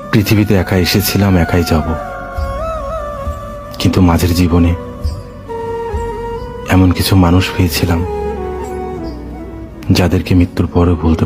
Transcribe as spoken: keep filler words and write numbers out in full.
পৃথিবীতে একা এসেছিলাম, একাই যাব, কিন্তু মাঝের জীবনে এমন কিছু মানুষ পেয়েছিলাম যাদেরকে মৃত্যুর পরে ভুলতে